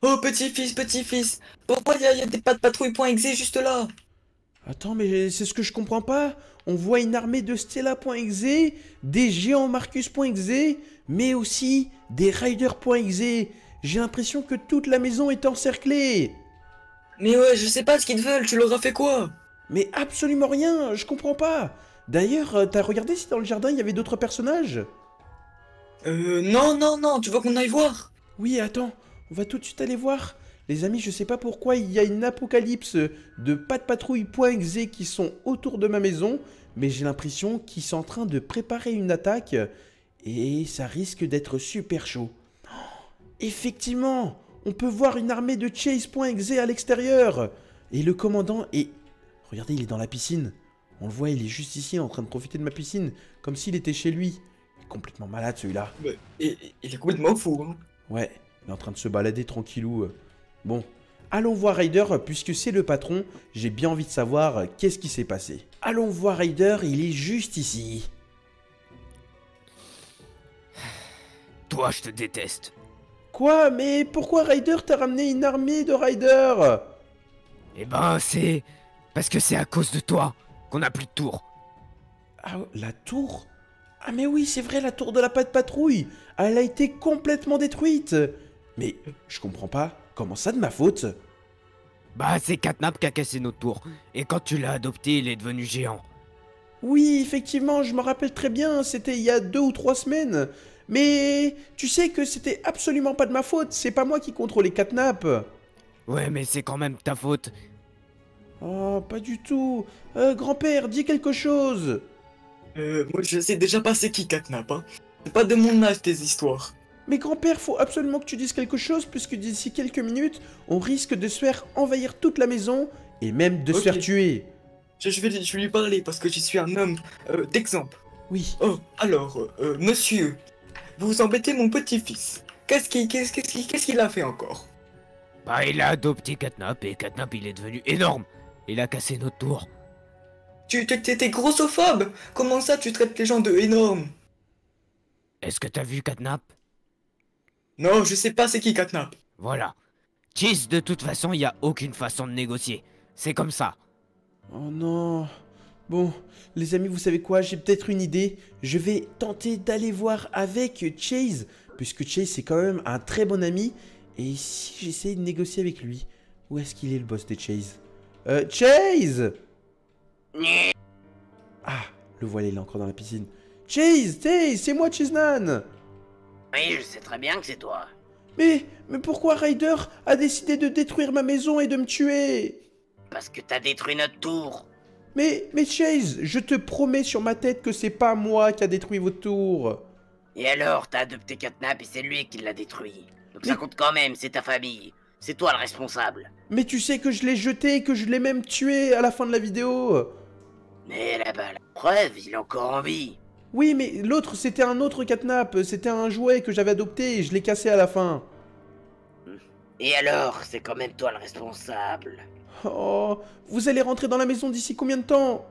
Oh, petit-fils, pourquoi y a des pas de patrouille.exe juste là? Attends, mais c'est ce que je comprends pas. On voit une armée de Stella.exe, des géants Marcus.exe, mais aussi des Riders.exe. J'ai l'impression que toute la maison est encerclée. Mais ouais, je sais pas ce qu'ils veulent, tu leur as fait quoi? Mais absolument rien, je comprends pas. D'ailleurs, t'as regardé si dans le jardin il y avait d'autres personnages? Non, tu veux qu'on aille voir? Oui, attends, on va tout de suite aller voir. Les amis, je sais pas pourquoi il y a une apocalypse de pas de patrouille.exe qui sont autour de ma maison, mais j'ai l'impression qu'ils sont en train de préparer une attaque et ça risque d'être super chaud. Effectivement, on peut voir une armée de Chase.exe à l'extérieur. Et le commandant est... Regardez, il est dans la piscine. On le voit, il est juste ici en train de profiter de ma piscine, comme s'il était chez lui. Il est complètement malade celui-là. Mais, il est complètement fou, hein. Ouais, il est en train de se balader tranquillou. Bon, allons voir Ryder, puisque c'est le patron. J'ai bien envie de savoir qu'est-ce qui s'est passé. Allons voir Ryder, il est juste ici. Toi, je te déteste. Quoi? Mais pourquoi Ryder t'a ramené une armée de Ryder? Eh ben, c'est... Parce que c'est à cause de toi qu'on n'a plus de tour. Ah, la tour? Ah mais oui, c'est vrai, la tour de la patte patrouille. Elle a été complètement détruite. Mais je comprends pas. Comment ça de ma faute? Bah, c'est Catnap qui a cassé notre tour. Et quand tu l'as adopté, il est devenu géant. Oui, effectivement, je me rappelle très bien, c'était il y a 2 ou 3 semaines. Mais tu sais que c'était absolument pas de ma faute, c'est pas moi qui contrôlais Catnap. Ouais, mais c'est quand même ta faute. Oh, pas du tout. Grand-père, dis quelque chose. Moi je sais déjà pas c'est qui Catnap, hein. C'est pas de mon âge tes histoires. Mais grand-père, faut absolument que tu dises quelque chose, puisque d'ici quelques minutes, on risque de se faire envahir toute la maison, et même de se Ok, faire tuer. je vais lui parler parce que je suis un homme d'exemple. Oui. Oh, alors, monsieur, vous embêtez mon petit-fils. Qu'est-ce qu'il a fait encore? Bah, il a adopté Catnap et Catnap, il est devenu énorme. Il a cassé notre tour. T'es grossophobe! Comment ça tu traites les gens de énormes? Est-ce que t'as vu Catnap? Non, je sais pas c'est qui Catnap. Voilà. Cheese, de toute façon, il n'y a aucune façon de négocier. C'est comme ça. Oh non. Bon, les amis, vous savez quoi? J'ai peut-être une idée. Je vais tenter d'aller voir avec Chase, puisque Chase c'est quand même un très bon ami. Et si j'essaie de négocier avec lui? Où est-ce qu'il est le boss de Chase? Chase! Ah, le voilà, il est encore dans la piscine. Chase, hey, c'est moi Cheeseman! Oui, je sais très bien que c'est toi. Mais pourquoi Ryder a décidé de détruire ma maison et de me tuer? Parce que t'as détruit notre tour. Mais Chase, je te promets sur ma tête que c'est pas moi qui a détruit votre tour. Et alors, t'as adopté Catnap et c'est lui qui l'a détruit. Donc ça Mais- compte quand même, c'est ta famille. C'est toi le responsable. Mais tu sais que je l'ai jeté et que je l'ai même tué à la fin de la vidéo. Mais là-bas, la preuve, il est encore en vie. Oui, mais l'autre, c'était un autre catnap. C'était un jouet que j'avais adopté et je l'ai cassé à la fin. Et alors, c'est quand même toi le responsable. Oh, vous allez rentrer dans la maison d'ici combien de temps?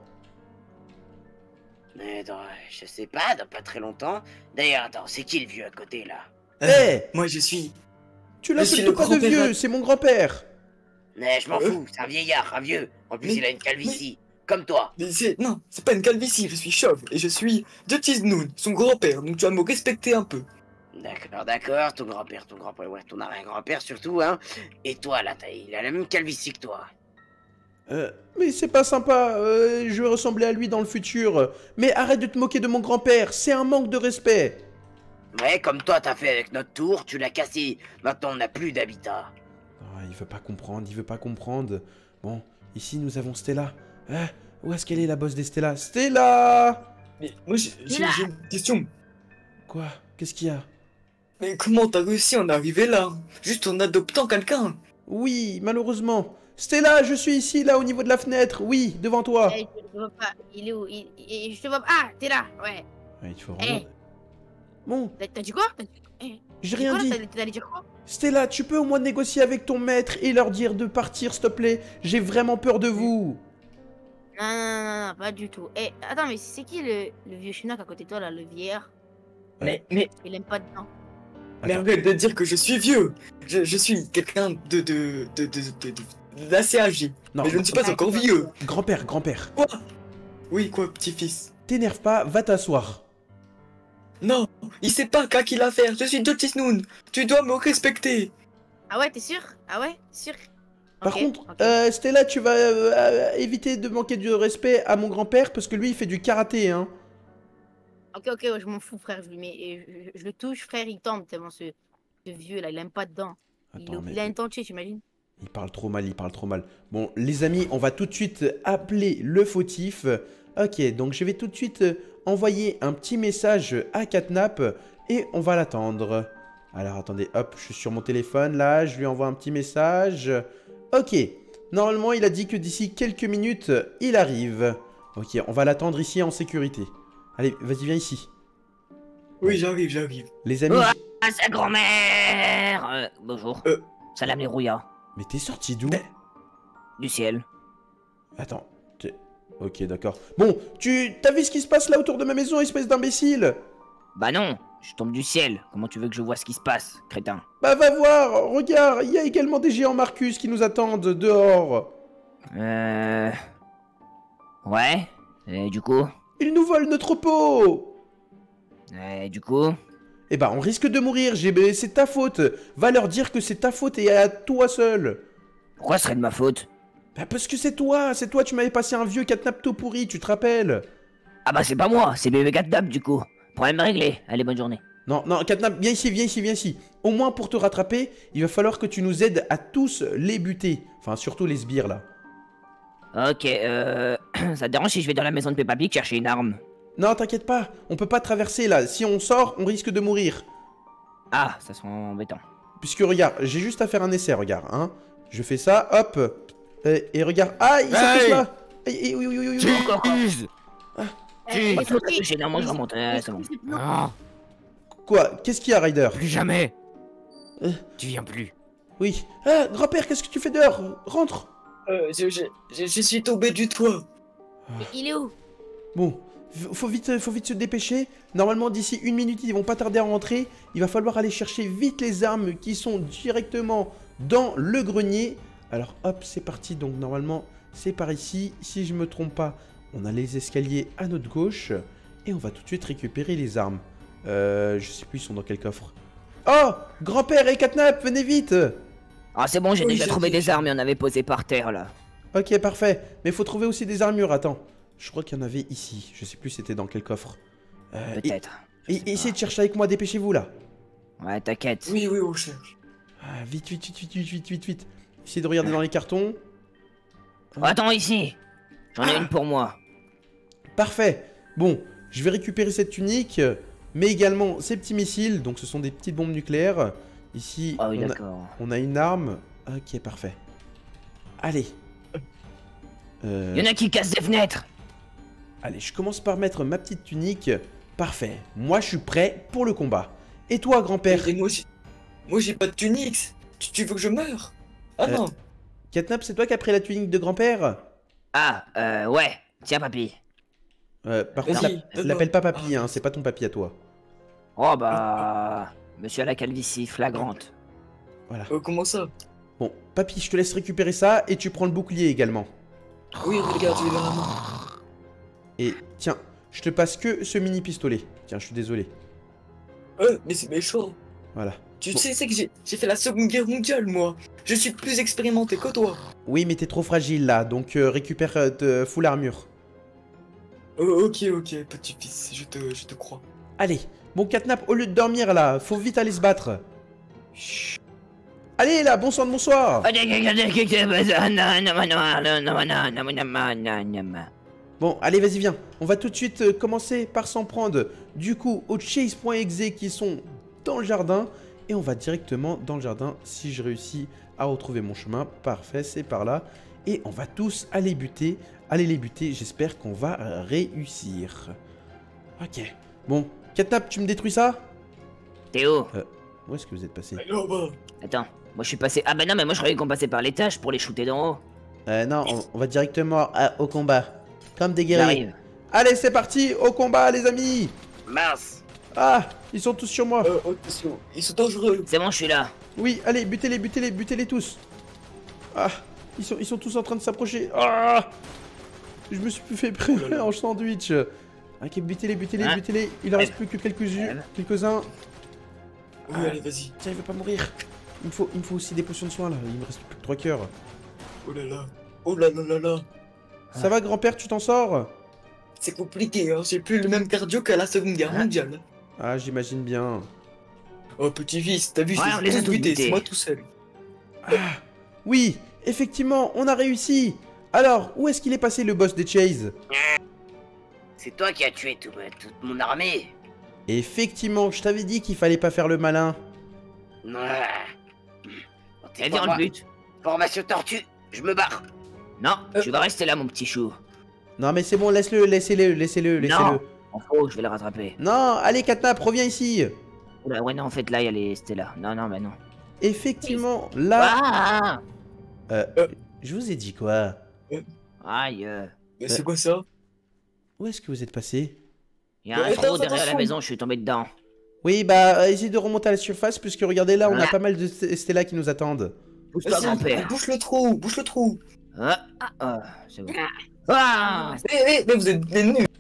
Mais je sais pas, dans pas très longtemps. D'ailleurs, attends, c'est qui le vieux à côté là? Eh, Moi je suis... tu je suis l'insultes le pas de grand-père vieux, c'est mon grand-père. Mais je m'en Euh, fous, c'est un vieillard, un vieux. En plus, mais- il a une calvitie. Comme toi. Non, c'est pas une calvitie, je suis chauve et je suis de Tiznoun, son grand-père, donc tu vas me respecter un peu. D'accord, ton grand-père, ouais, ton arrière-grand-père surtout, hein. Et toi, là, il a la même calvitie que toi. Mais c'est pas sympa, je vais ressembler à lui dans le futur. Mais arrête de te moquer de mon grand-père, c'est un manque de respect. Ouais, comme toi, t'as fait avec notre tour, tu l'as cassé. Maintenant, on n'a plus d'habitat. Ah, il veut pas comprendre, il veut pas comprendre. Bon, ici nous avons Stella. Où est-ce qu'elle est la boss des Stella? Stella! Mais moi j'ai une question. Quoi? Qu'est-ce qu'il y a? Mais comment t'as réussi à en arriver là? Juste en adoptant quelqu'un? Oui, malheureusement. Stella, je suis ici, là, au niveau de la fenêtre. Oui, devant toi. Je te vois pas. Il est où je te vois pas. Ah, t'es là. Ouais. Ouais, il faut vraiment... Eh, Bon, t'as dit quoi? j'ai T'as dit rien quoi là? dit. T'allais dire quoi? Stella, tu peux au moins négocier avec ton maître et leur dire de partir, s'il te plaît. J'ai vraiment peur de vous. Non, pas du tout. Eh, attends, mais c'est qui le vieux chinois à côté de toi là, le vieillard? Mais Il aime pas dedans. Mais arrête de dire que je suis vieux. Je suis quelqu'un d'assez âgé. Non, Mais je ne suis pas encore vieux. Grand-père, grand-père. Quoi? Oui, quoi, petit-fils? T'énerve pas, va t'asseoir. Non, il sait pas qu'à qui l'affaire. Je suis Dirty Snoon. Tu dois me respecter. Ah ouais, t'es sûr? Ah ouais, sûr? Par Ok, contre, ok. Stella, tu vas éviter de manquer de respect à mon grand-père parce que lui, il fait du karaté, hein. Ok, ouais, je m'en fous, frère. Je le touche, frère, il tombe tellement ce vieux là, il aime pas dedans. Attends, mais Il a un dentier, j'imagine. il parle trop mal, il parle trop mal. Bon, les amis, on va tout de suite appeler le fautif. Ok, donc je vais tout de suite envoyer un petit message à Catnap et on va l'attendre. Alors, attendez, hop, je suis sur mon téléphone, là, je lui envoie un petit message. Ok, normalement, il a dit que d'ici quelques minutes, il arrive. Ok, on va l'attendre ici en sécurité. Allez, vas-y, viens ici. Oui, j'arrive. Les amis... Ouah, sa grand-mère. Bonjour. Euh. Salam les rouillas. Mais t'es sorti d'où? Mais- Du ciel. Attends, ok, d'accord. Bon, t'as vu ce qui se passe là autour de ma maison, espèce d'imbécile? Bah non, je tombe du ciel. Comment tu veux que je vois ce qui se passe, crétin? Bah va voir, regarde, il y a également des géants Marcus qui nous attendent dehors. Ouais. Et du coup? Ils nous volent notre peau. Du coup? Eh bah on risque de mourir, c'est ta faute. Va leur dire que c'est ta faute et à toi seul. Pourquoi ce serait de ma faute? Bah parce que c'est toi, tu m'avais passé un vieux catnap tout pourri, tu te rappelles? Ah bah c'est pas moi, c'est bébé Catnap du coup. Problème réglé. Allez, bonne journée. Non, Catnap, viens ici. Au moins pour te rattraper, il va falloir que tu nous aides à tous les buter. Enfin, surtout les sbires là. Ok, ça te dérange si je vais dans la maison de Peppa Pig chercher une arme? Non, t'inquiète pas, on peut pas traverser là. Si on sort, on risque de mourir. Ah, ça sent embêtant. Puisque regarde, j'ai juste à faire un essai, regarde, hein. Je fais ça, hop. Et regarde, aïe, ça touche là. Oui. Cheese. Les sautés. J'ai non, moi je remonte. C'est bon. Non, Quoi? Qu'est-ce qu'il y a, Ryder? plus jamais. Euh. Tu viens plus. Oui. Ah, grand-père, qu'est-ce que tu fais dehors? Rentre. Je suis tombé du toit. Il est où? Bon, faut vite se dépêcher. Normalement, d'ici 1 minute, ils vont pas tarder à rentrer. Il va falloir aller chercher vite les armes qui sont directement dans le grenier. Alors, hop, c'est parti. Donc, normalement, c'est par ici. Si je me trompe pas, on a les escaliers à notre gauche. Et on va tout de suite récupérer les armes. Je sais plus, ils sont dans quel coffre. Oh, grand-père et Catnap, venez vite. Ah, c'est bon, j'ai Oui, déjà j'ai trouvé dit. des armes et on avait posé par terre là. Ok, parfait. Mais faut trouver aussi des armures. Attends, je crois qu'il y en avait ici. Je sais plus c'était dans quel coffre. Peut-être. Je sais Essayez pas. de chercher avec moi, dépêchez-vous là. Ouais, t'inquiète. Oui, on cherche. Ah, vite. Essayez de regarder dans les cartons. Oh, attends ici. J'en ai une pour moi. Parfait. Bon, je vais récupérer cette tunique, mais également ces petits missiles. Donc ce sont des petites bombes nucléaires. Ici, Ah oui, on, a, d'accord. on a une arme. Ok, parfait. Allez. Y'en a qui cassent des fenêtres. Allez, je commence par mettre ma petite tunique. Parfait. Moi, je suis prêt pour le combat. Et toi, grand-père? Et moi j'ai pas de tunique. Tu veux que je meure? Ah non. Catnap, c'est toi qui as pris la tunique de grand-père? Ah, ouais. Tiens, papy. Par contre, Vas-y, donne-moi. l'appelle pas papy, hein, c'est pas ton papy à toi. Oh bah... Monsieur à la calvitie flagrante. Voilà. Comment ça? Bon, papy, je te laisse récupérer ça et tu prends le bouclier également. Oui, regarde, il est dans la main. Et tiens, je te passe que ce mini pistolet. Tiens, je suis désolé. Mais c'est méchant. Voilà. Tu Bon. sais, c'est que j'ai fait la Seconde Guerre mondiale, moi. Je suis plus expérimenté que toi. Oui, mais t'es trop fragile là, donc récupère full armure. Ok, petit-fils, je te crois. Allez, bon Catnap, au lieu de dormir là, faut vite aller se battre. Allez là, bonsoir de bonsoir. Bon, allez, vas-y, viens. On va tout de suite commencer par s'en prendre du coup aux chase.exe qui sont dans le jardin. Et on va directement dans le jardin si je réussis à retrouver mon chemin. Parfait, c'est par là. Et on va tous aller buter. Allez les buter, j'espère qu'on va réussir. Ok. Bon, Catnap, tu me détruis ça? Théo, Où est-ce que vous êtes passé? Là-bas. attends. Moi je suis passé... Ah bah non, mais moi je croyais qu'on passait par l'étage pour les shooter d'en haut. Non, on va directement au combat. Comme des guerriers. J'arrive. Allez, c'est parti, au combat les amis. Mars. Ah, ils sont tous sur moi. Attention, ils sont dangereux. C'est bon, je suis là. Oui, allez, butez-les tous. Ah, ils sont tous en train de s'approcher. Ah, je me suis fait priver en sandwich. Ok, butez-les. Il en reste plus que quelques-uns. Oui, allez, vas-y. Tiens, il veut pas mourir. Il me faut aussi des potions de soins là. Il me reste plus que 3 cœurs. Oh là là. Oh là là là là. Ça va, grand-père, tu t'en sors? C'est compliqué, hein. J'ai plus le même cardio qu'à la Seconde Guerre mondiale. Ah, j'imagine bien. Oh, petit-fils, t'as vu, Ouais, on les a tous tous butés, butés. c'est moi tout seul. Oui, effectivement, on a réussi. Alors, où est-ce qu'il est passé le boss des Chase? C'est toi qui as tué toute mon armée. Effectivement, je t'avais dit qu'il fallait pas faire le malin. Ouais. C'est bien le but. Formation tortue, je me barre. Non, tu vas rester là, mon petit chou. Non mais c'est bon, laissez-le. Non, en faux, je vais le rattraper. Non, allez Catnap, reviens ici. Oula, ouais, non, en fait, là, il y a les Stella. Non, non, bah non. Effectivement, là... Ah, Je vous ai dit quoi? aïe. Mais c'est quoi ça? Où est-ce que vous êtes passé? Il y a un Attends, trou derrière la attention. maison, je suis tombé dedans. Oui, bah, essayez de remonter à la surface, puisque regardez là, on a Ah. pas mal de Stella qui nous attendent. Pousse-toi, Vas-y, grand-père. bouche le trou, bouche le trou. C'est bon. Ah, Mais vous êtes des nuls.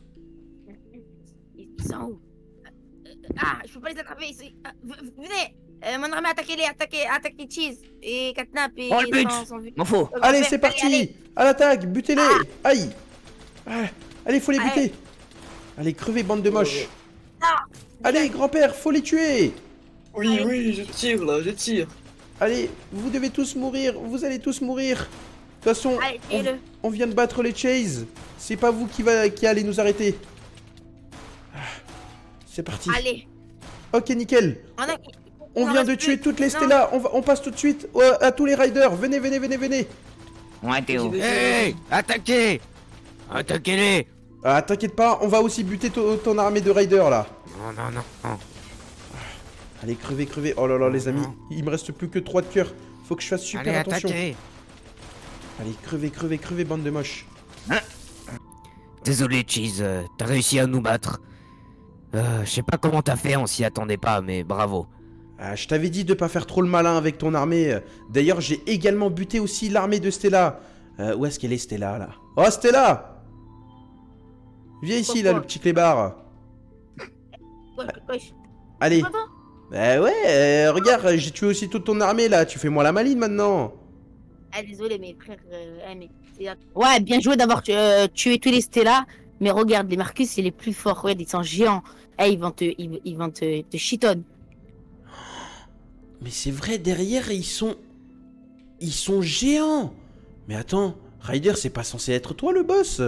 Ils sont où? Ah, je peux pas les attraper ici. Ah, venez! Mon armée, attaquez Cheese et Catnap et Oh, le but. sans vue. m'en faut. Allez, c'est parti. À l'attaque, butez-les. Aïe. Ah, allez, faut les buter. Allez, crevez, bande de moches. Allez, grand-père, faut les tuer. Oui, oui, je tire là, je tire. Allez, vous devez tous mourir, vous allez tous mourir. De toute façon, Allez, tuez-le. on vient de battre les Chase. C'est pas vous qui allez nous arrêter. Ah, c'est parti. Allez. Ok, nickel. On vient de tuer toutes les Stella. On passe tout de suite à tous les riders. Venez. Ouais, Théo. Hey, attaquez! Attaquez-les! Ah, t'inquiète pas, on va aussi buter ton armée de riders là. Non. Allez, crevez. Oh là là, les amis, il me reste plus que 3 de cœur. Faut que je fasse super Allez, attention. attaquez! Allez, crevez, bande de moches. Désolé, Cheese, t'as réussi à nous battre. Je sais pas comment t'as fait, on s'y attendait pas, mais bravo. Ah, je t'avais dit de pas faire trop le malin avec ton armée. D'ailleurs, j'ai également buté aussi l'armée de Stella. Où est-ce qu'elle est, Stella, là? Oh, Stella! Viens ici, là, le petit clébard. Wesh. Allez. Pardon? Bah ouais, regarde, j'ai tué aussi toute ton armée, là. Tu fais moi la maline, maintenant. Ah, désolé, mes frères. Ouais, bien joué d'avoir tué tous les Stella. Mais regarde, les Marcus, c'est les plus forts. Regarde, ils sont géants. Ils vont te chitonner. Mais c'est vrai, derrière, ils sont géants. Mais attends, Ryder, c'est pas censé être toi, le boss?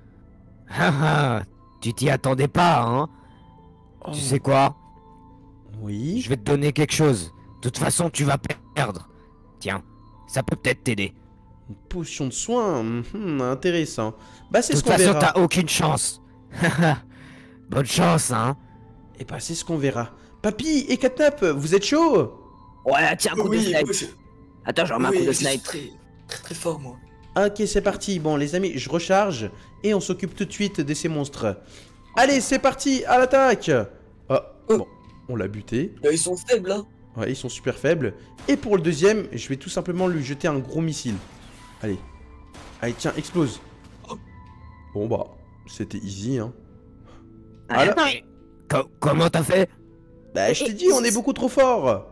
Tu t'y attendais pas, hein? Oh. Tu sais quoi? Oui. Je vais te donner quelque chose. De toute façon, tu vas perdre. Tiens, ça peut peut-être t'aider. Une potion de soin, intéressant. Bah, c'est De ce toute qu'on façon, verra. t'as aucune chance. Bonne chance, hein? Et bah, c'est ce qu'on verra. Papy et Catnap, vous êtes chaud? Ouais, tiens, un coup de Oui, snipe. moi, je- Attends, je remets un oui, coup de je suis snipe. très fort, moi. Ok, c'est parti. Bon, les amis, je recharge et on s'occupe tout de suite de ces monstres. Allez, c'est parti, à l'attaque. Ah, bon, on l'a buté. Là, ils sont faibles, là. Ouais, ils sont super faibles. Et pour le deuxième, je vais tout simplement lui jeter un gros missile. Allez. Allez, tiens, explose. Bon, bah, c'était easy, hein. Allez. Voilà. Comment t'as fait? Bah, je t'ai dit, on est beaucoup trop fort.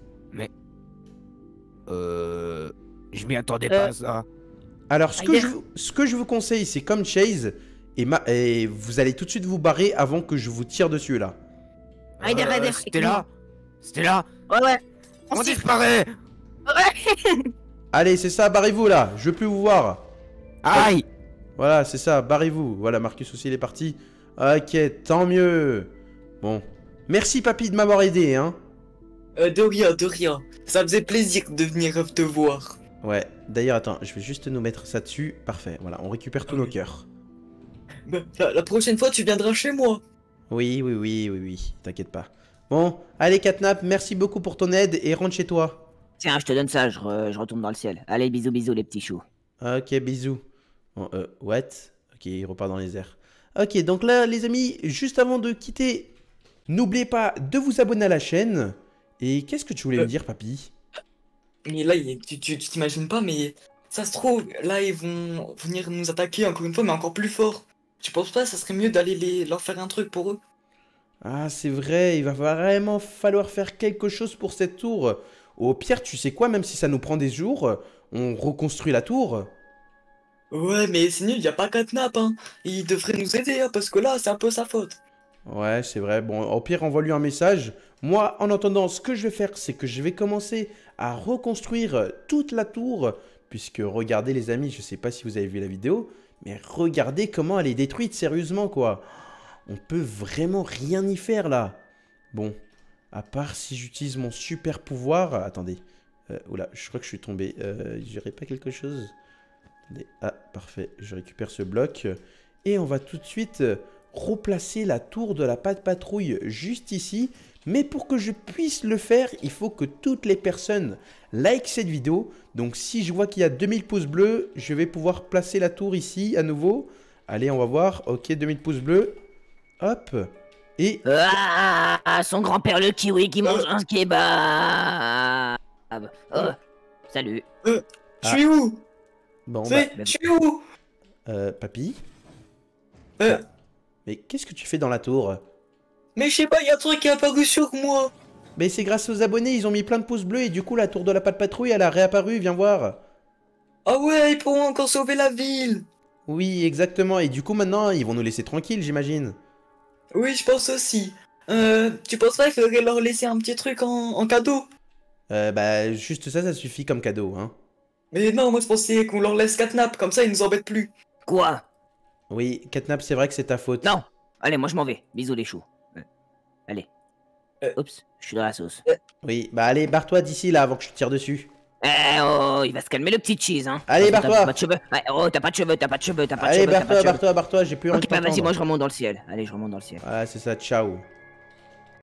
Je m'y attendais pas à ça. Alors, ce que je vous conseille, c'est comme Chase, et vous allez tout de suite vous barrer avant que je vous tire dessus, là. Ryder, Stella? Stella? Ouais. On disparaît! Ouais. Allez, c'est ça, barrez-vous, là. Je veux plus vous voir. Aïe! Voilà, c'est ça, barrez-vous. Voilà, Marcus aussi, il est parti. Ok, tant mieux. Bon. Merci, papy, de m'avoir aidé, hein. De rien. Ça faisait plaisir de venir te voir. Ouais, d'ailleurs, attends, je vais juste nous mettre ça dessus. Parfait, voilà, on récupère tous nos cœurs. Mais la prochaine fois, tu viendras chez moi. Oui, t'inquiète pas. Bon, allez, Catnap, merci beaucoup pour ton aide et rentre chez toi. Tiens, je te donne ça, je retourne dans le ciel. Allez, bisous, les petits choux. Ok, bisous. Bon, what? Ok, il repart dans les airs. Ok, donc là, les amis, juste avant de quitter N'oubliez pas de vous abonner à la chaîne. Et qu'est-ce que tu voulais me dire, papy? Mais là, tu t'imagines pas, mais ça se trouve, là, ils vont venir nous attaquer encore une fois, mais encore plus fort. Tu penses pas, ça serait mieux d'aller leur faire un truc pour eux? Ah, c'est vrai, il va vraiment falloir faire quelque chose pour cette tour. Au pire, tu sais quoi, même si ça nous prend des jours, on reconstruit la tour. Ouais, mais c'est nul, y a pas Catnap, hein. Il devrait nous aider, hein, parce que là, c'est un peu sa faute. Ouais, c'est vrai. Bon, au pire, envoie-lui un message. Moi, en attendant, ce que je vais faire, c'est que je vais commencer à reconstruire toute la tour. Puisque, regardez les amis, je sais pas si vous avez vu la vidéo, mais regardez comment elle est détruite, sérieusement, quoi. On peut vraiment rien y faire, là. Bon, à part si j'utilise mon super pouvoir... Attendez. Oula, je crois que je suis tombé. J'aurais pas quelque chose? Attendez. Ah, parfait. Je récupère ce bloc. Et on va tout de suite replacer la tour de la patrouille juste ici. Mais pour que je puisse le faire, il faut que toutes les personnes like cette vidéo. Donc si je vois qu'il y a 2000 pouces bleus, je vais pouvoir placer la tour ici à nouveau. Allez, on va voir. Ok, 2000 pouces bleus. Hop. Et... Ah, son grand-père le kiwi qui mange un kebab. Oh, salut. Je suis où? Bon, Je suis où? papy? Euh, Mais qu'est-ce que tu fais dans la tour? Mais je sais pas, y a un truc qui est apparu sur moi. Mais c'est grâce aux abonnés, ils ont mis plein de pouces bleus et du coup la tour de la patrouille elle a réapparu, viens voir. Ah ouais, ils pourront encore sauver la ville. Oui, exactement, et du coup maintenant ils vont nous laisser tranquilles, j'imagine. Oui, je pense aussi. Tu penses pas qu'il faudrait leur laisser un petit truc en cadeau? Bah juste ça suffit comme cadeau, hein. Mais non, moi je pensais qu'on leur laisse Catnap, comme ça ils nous embêtent plus. Quoi? Oui, Catnap, c'est vrai que c'est ta faute. Non. Allez, moi je m'en vais. Bisous les choux. Allez. Euh. Oups, je suis dans la sauce. Oui, bah allez, barre-toi d'ici là avant que je te tire dessus. Eh oh, il va se calmer le petit cheese, hein. Allez, T'as barre-toi. pas de cheveux. Ouais, oh, t'as pas de cheveux, t'as pas de cheveux, t'as pas de Allez, cheveux, t'as pas de barre-toi, cheveux. barre-toi, barre-toi, j'ai plus envie Ok, de bah vas-y, t'entendre. moi je remonte dans le ciel. Allez, je remonte dans le ciel. Ah, c'est ça, ciao.